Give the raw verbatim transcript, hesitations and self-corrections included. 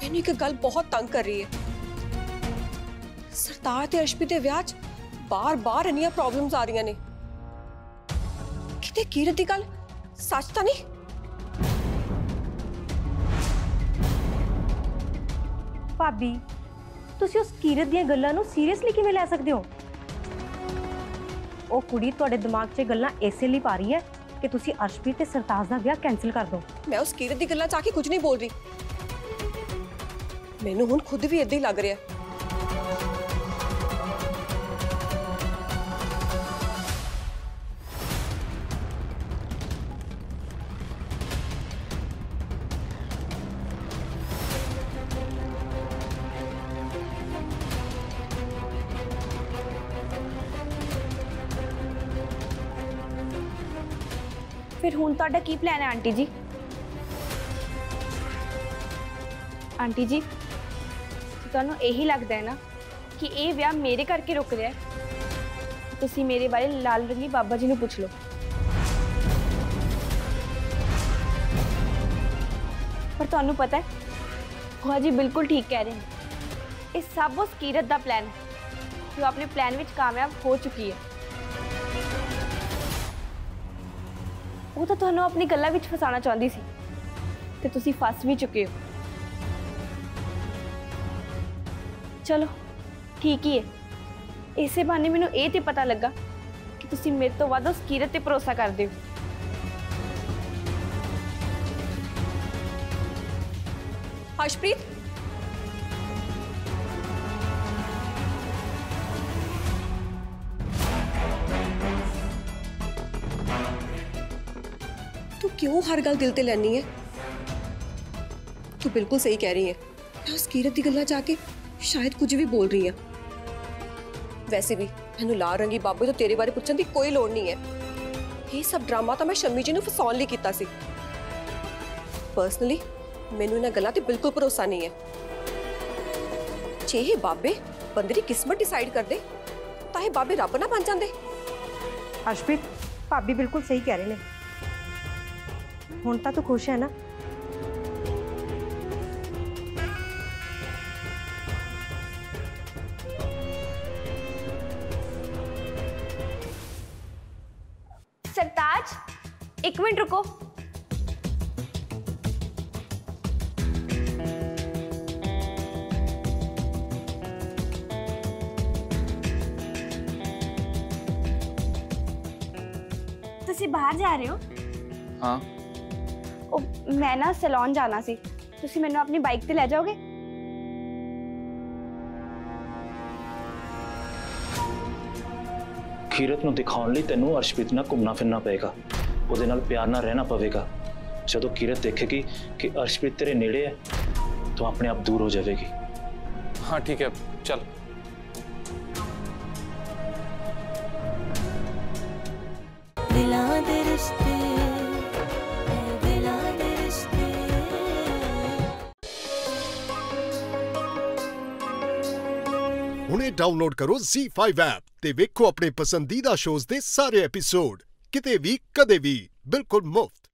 मैनू एक गल बहुत तंग कर रही है। सरताज ते अर्शप्रीत दे विआह च बार बार इन्नियां प्रॉब्लम्स आ रही ने। किते कीरत दी गल सच तां नहीं? भाभी तुसी उस कीरत दी गल्लां नू सीरियसली किवें लै सकदे हो? ओ कुड़ी तुहाडे दिमाग 'च गल्लां इसे लिए पा रही है कि तुसी अर्शप्रीत ते सरताज दा विआह कैंसिल कर दो। मैं उस कीरत दी गल्लां च आके कुछ नहीं बोल रही। मैनू हुण खुद भी इदां ही लग रहा है। फिर हुण तुहाडा की प्लान है आंटी जी? आंटी जी तुहानू यही लगता है ना कि ये विआह मेरे करके रुक रहा है? तुसी मेरे बारे लाल रंगी बाबा जी नू पूछ लो। पर तुहानू पता है बुआ जी बिल्कुल ठीक कह रहे हैं। ये सब उस कीरत दा प्लान है जो अपने प्लान विच कामयाब हो चुकी है। वो तो तुहानू अपनी गल्लां विच फसाना चाहती सी ते तुसी फस भी चुके हो। चलो ठीक ही है, इसे बहाने मैनू ये तो पता लगा कि तुसी मेरे तो वध उस कीरत ते भरोसा करदे हो। अर्शप्रीत तू क्यों हर गल दिल ते लैनी है? तू बिल्कुल सही कह रही है। मैं उस कीरत दी गल्लां जाके शायद कुछ भी बोल रही है। वैसे भी मैनू लाल रंगी बाबे तो तेरे बारे पूछने की कोई लोड़ नहीं है। ये सब ड्रामा तो मैं शम्मी जी नू फसाउण लई कीता सी। पर्सनली मैनू इन्हां गल्लां ते बिल्कुल भरोसा नहीं है। जे ये बाबे बंदे दी किस्मत डिसाइड कर दे तां ये बाबे रब ना बन जांदे। अर्शप्रीत भाभी बिल्कुल सही कह रहे हैं। हुण तां तू खुश है ना? सरताज एक मिनट रुको। तुसी बाहर जा रहे हो? हाँ। ओ, मैं ना सैलून जाना सी। तुसी मैनू अपनी बाइक ते ले जाओगे? कीरत नूं दिखाउण लई तैनूं अर्शप्रीत नाल घुमना फिरना पेगा, ਉਹਦੇ ਨਾਲ प्यार नाल रहना पवेगा। जदों कीरत देखेगी कि अर्शप्रीत तेरे नेड़े है तो अपने आप दूर हो जाएगी। हाँ ठीक है चल। ਹੁਣੇ ਡਾਊਨਲੋਡ ਕਰੋ ਜ਼ੀ ਫਾਈਵ ਐਪ ਤੇ ਵੇਖੋ ਆਪਣੇ ਪਸੰਦੀਦਾ ਸ਼ੋਜ਼ ਦੇ ਸਾਰੇ ਐਪੀਸੋਡ ਕਿਤੇ ਵੀ ਕਦੇ ਵੀ ਬਿਲਕੁਲ ਮੁਫਤ।